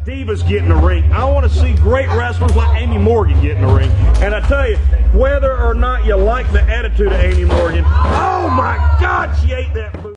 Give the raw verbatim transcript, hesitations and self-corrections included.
divas get in the ring. I want to see great wrestlers like Amy Morgan get in the ring. And I tell you, whether or not you like the attitude of Amy Morgan, oh my God, she ate that food.